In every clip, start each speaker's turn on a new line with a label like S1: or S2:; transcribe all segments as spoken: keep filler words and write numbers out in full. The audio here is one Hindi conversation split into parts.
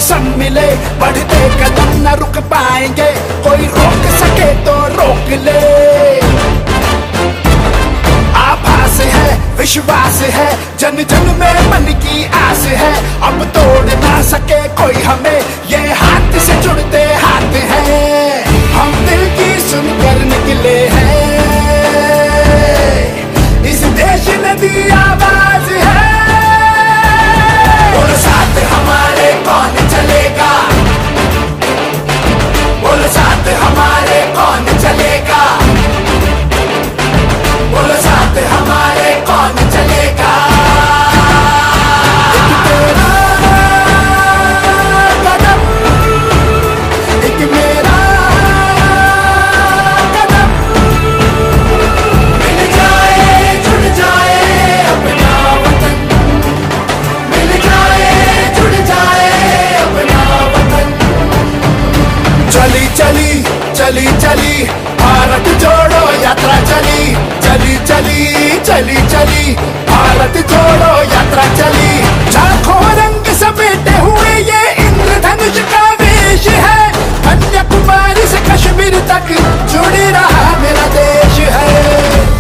S1: मौसम मिले, बढ़ते कदम न रुक पाएंगे, कोई रोक सके तो रोक ले। आभास है, विश्वास है, जन जन में मन की आस है, अब तोड़ ना सके कोई हमें, ये हाथ से जुड़ते हाथ हैं, हम दिल की सुनकर निकले हैं, इस देश ने दी आवाज है। बोलो साथ हमारे कौन चलेगा, बोलो साथ हमारे कौन चलेगा, बोलो साथ हमारे कौन चलेगा। एक तेरा कदम, एक मेरा कदम, मिल जाए जुड़ जाए अपना वतन, मिल जाए जुड़ जाए अपना वतन। चली चली चली चली भारत जोड़ो यात्रा चली, चली चली चली चली भारत जोड़ो यात्रा चली। लाखों रंग समेटे हुए ये इंद्रधनुष का वेश है, कन्याकुमारी से कश्मीर तक जुड़ रहा मेरा देश है।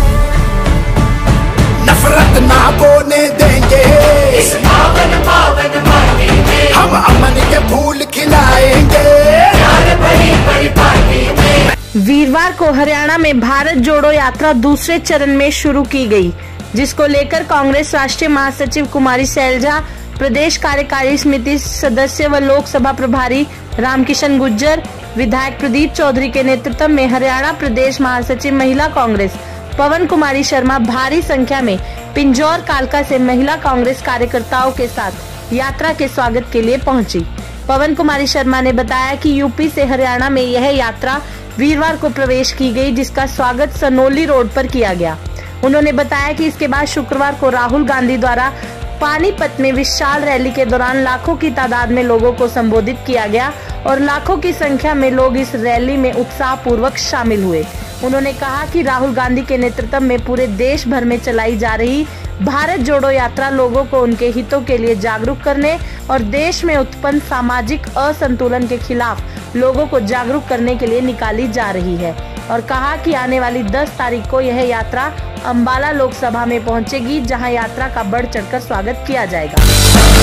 S1: नफरत ना बोने देंगे इस पावन पावन माटी में, हम अमन के फूल खिलाएंगे प्यार भरी भरी पार्टी में।
S2: वीरवार को हरियाणा में भारत जोड़ो यात्रा दूसरे चरण में शुरू की गई, जिसको लेकर कांग्रेस राष्ट्रीय महासचिव कुमारी शैलजा, प्रदेश कार्यकारी समिति सदस्य व लोकसभा प्रभारी रामकिशन गुज्जर, विधायक प्रदीप चौधरी के नेतृत्व में हरियाणा प्रदेश महासचिव महिला कांग्रेस पवन कुमारी शर्मा भारी संख्या में पिंजौर कालका से महिला कांग्रेस कार्यकर्ताओं के साथ यात्रा के स्वागत के लिए पहुंची। पवन कुमारी शर्मा ने बताया कि यूपी से हरियाणा में यह यात्रा वीरवार को प्रवेश की गई, जिसका स्वागत सनोली रोड पर किया गया। उन्होंने बताया कि इसके बाद शुक्रवार को राहुल गांधी द्वारा पानीपत में विशाल रैली के दौरान लाखों की तादाद में लोगों को संबोधित किया गया और लाखों की संख्या में लोग इस रैली में उत्साह पूर्वक शामिल हुए। उन्होंने कहा कि राहुल गांधी के नेतृत्व में पूरे देश भर में चलाई जा रही भारत जोड़ो यात्रा लोगों को उनके हितों के लिए जागरूक करने और देश में उत्पन्न सामाजिक असंतुलन के खिलाफ लोगों को जागरूक करने के लिए निकाली जा रही है और कहा कि आने वाली दस तारीख को यह यात्रा अंबाला लोकसभा में पहुंचेगी, जहां यात्रा का बढ़ चढ़कर स्वागत किया जाएगा।